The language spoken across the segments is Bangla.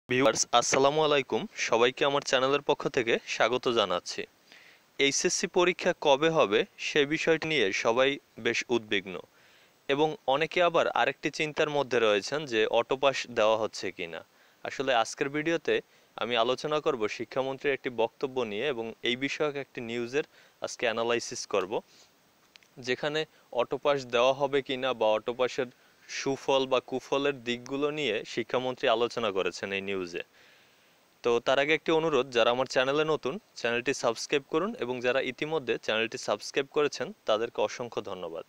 ভিউয়ার্স আসসালামু আলাইকুম, সবাইকে আমার চ্যানেলের পক্ষ থেকে স্বাগত জানাচ্ছি। এইচএসসি পরীক্ষা কবে হবে সে বিষয়টি নিয়ে সবাই বেশ উদ্বিগ্ন এবং অনেকে আবার আরেকটি চিন্তার মধ্যে রয়েছেন যে অটোপাস দেওয়া হচ্ছে কিনা। আসলে আজকের ভিডিওতে আমি আলোচনা করব শিক্ষামন্ত্রীর একটি বক্তব্য নিয়ে এবং এই বিষয়ক একটি নিউজের আজকে অ্যানালাইসিস করব, যেখানে অটোপাস দেওয়া হবে কিনা বা অটোপাসের সুফল বা কুফলের দিকগুলো নিয়ে শিক্ষামন্ত্রী আলোচনা করেছেন এই নিউজে। তো তার আগে একটি অনুরোধ, যারা আমার চ্যানেলে নতুন চ্যানেলটি সাবস্ক্রাইব করুন এবং যারা ইতিমধ্যে চ্যানেলটি সাবস্ক্রাইব করেছেন তাদেরকে অসংখ্য ধন্যবাদ।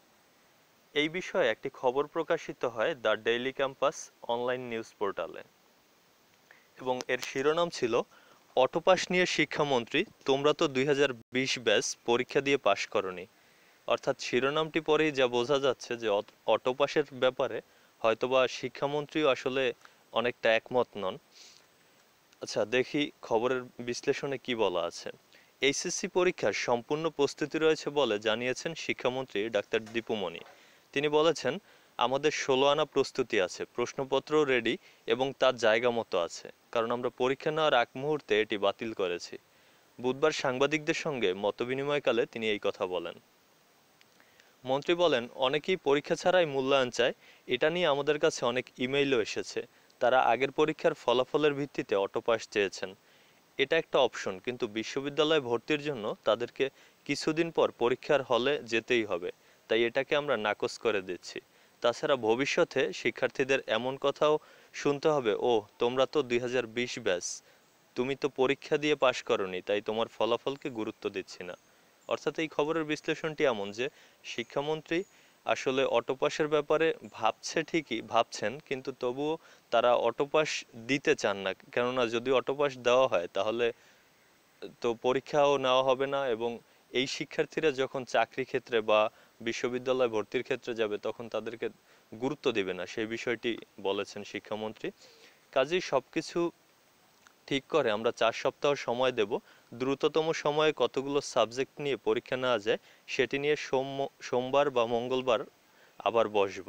এই বিষয়ে একটি খবর প্রকাশিত হয় the Daily Campus online news পোর্টালে এবং এর শিরোনাম ছিল অটোপাস নিয়ে শিক্ষামন্ত্রী, তোমরা তো 2020 ব্যাচ পরীক্ষা দিয়ে পাশ করনি। অর্থাৎ শিরোনামটি পরেই যা বোঝা যাচ্ছে যে অটোপাসের ব্যাপারে হয়তোবা শিক্ষামন্ত্রীও আসলে অনেকটা একমত নন। আচ্ছা, দেখি খবরের বিশ্লেষণে কি বলা আছে। এইচএসসি পরীক্ষার সম্পূর্ণ প্রস্তুতি রয়েছে বলে জানিয়েছেন শিক্ষামন্ত্রী ডাক্তার দীপু মনি। তিনি বলেছেন, আমাদের 16 আনা প্রস্তুতি আছে, প্রশ্নপত্রও রেডি এবং তার জায়গা মতো আছে, কারণ আমরা পরীক্ষা নেওয়ার আগ মুহূর্তে এটি বাতিল করেছি। বুধবার সাংবাদিকদের সঙ্গে মতবিনিময়কালে তিনি এই কথা বলেন। মন্ত্রী বলেন, অনেকেই পরীক্ষা ছাড়াই মূল্যায়ন চায়, এটা নিয়ে আমাদের কাছে অনেক ইমেইলও এসেছে। তারা আগের পরীক্ষার ফলাফলের ভিত্তিতে অটোপাস চেয়েছেন। এটা একটা অপশন, কিন্তু বিশ্ববিদ্যালয়ে ভর্তির জন্য তাদেরকে কিছুদিন পর পরীক্ষার হলে যেতেই হবে, তাই এটাকে আমরা নাকচ করে দিচ্ছি। তাছাড়া ভবিষ্যতে শিক্ষার্থীদের এমন কথাও শুনতে হবে, ও তোমরা তো 2020 ব্যাচ, তুমি তো পরীক্ষা দিয়ে পাশ করনি, তাই তোমার ফলাফলকে গুরুত্ব দিচ্ছি না। অর্থাৎ এই খবরের বিশ্লেষণটি এমন যে শিক্ষামন্ত্রী আসলে অটোপাসের ব্যাপারে ভাবছেন, কিন্তু তবুও তারা অটোপাস দিতে চান না, কেননা যদি অটোপাস দেওয়া হয় তাহলে তো পরীক্ষাও নেওয়া হবে না এবং এই শিক্ষার্থীরা যখন চাকরি ক্ষেত্রে বা বিশ্ববিদ্যালয়ে ভর্তির ক্ষেত্রে যাবে তখন তাদেরকে গুরুত্ব দিবে না, সেই বিষয়টি বলেছেন শিক্ষামন্ত্রী। কাজেই সবকিছু ঠিক করে আমরা 4 সপ্তাহ সময় দেব, দ্রুততম সময়ে কতগুলো সাবজেক্ট নিয়ে পরীক্ষা নেওয়া যায় সেটি নিয়ে সোমবার বা মঙ্গলবার আবার বসব।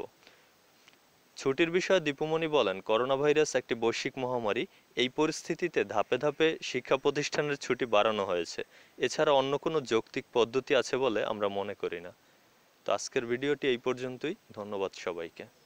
ছুটির বিষয়ে দীপুমণি বলেন, করোনা ভাইরাস একটি বৈশ্বিক মহামারী, এই পরিস্থিতিতে ধাপে ধাপে শিক্ষা প্রতিষ্ঠানের ছুটি বাড়ানো হয়েছে। এছাড়া অন্য কোনো যৌক্তিক পদ্ধতি আছে বলে আমরা মনে করি না। তো আজকের ভিডিওটি এই পর্যন্তই, ধন্যবাদ সবাইকে।